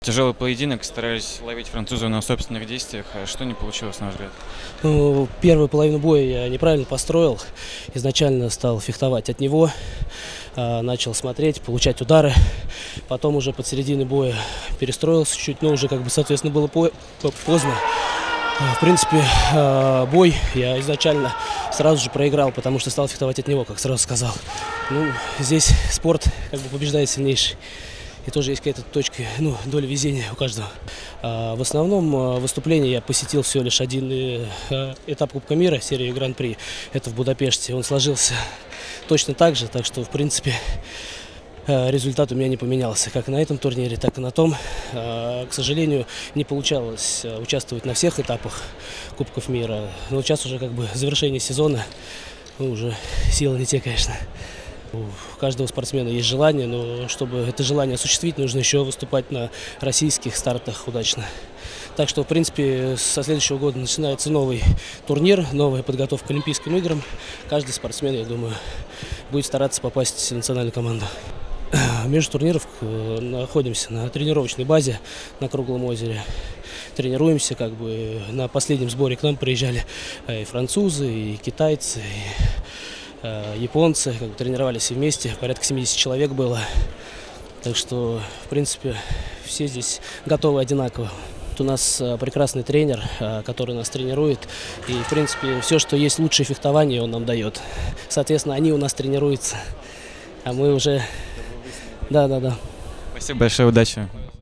Тяжелый поединок, старались ловить француза на собственных действиях. А что не получилось, на ваш взгляд? Ну, первую половину боя я неправильно построил. Изначально стал фехтовать от него, начал смотреть, получать удары. Потом уже под серединой боя перестроился чуть-чуть, но уже, соответственно, было поздно. В принципе, бой я изначально сразу же проиграл, потому что стал фехтовать от него, как сразу сказал. Ну, здесь спорт побеждает сильнейший. И тоже есть какая-то точка, доля везения у каждого. В основном выступление я посетил всего лишь один этап Кубка мира, серии Гран-при. Это в Будапеште. Он сложился точно так же, так что, в принципе, результат у меня не поменялся. Как на этом турнире, так и на том. К сожалению, не получалось участвовать на всех этапах Кубков мира. Но сейчас уже завершение сезона, уже силы не те, конечно. У каждого спортсмена есть желание, но чтобы это желание осуществить, нужно еще выступать на российских стартах удачно. Так что, в принципе, со следующего года начинается новый турнир, новая подготовка к Олимпийским играм. Каждый спортсмен, я думаю, будет стараться попасть в национальную команду. Между турниров находимся на тренировочной базе на Круглом озере. Тренируемся, на последнем сборе к нам приезжали и французы, и китайцы, и японцы, тренировались все вместе, порядка 70 человек было. Так что, в принципе, все здесь готовы одинаково. У нас прекрасный тренер, который нас тренирует. И, в принципе, все, что есть лучшее фехтование, он нам дает. Соответственно, они у нас тренируются. А мы уже... Да. Спасибо большое, удачи.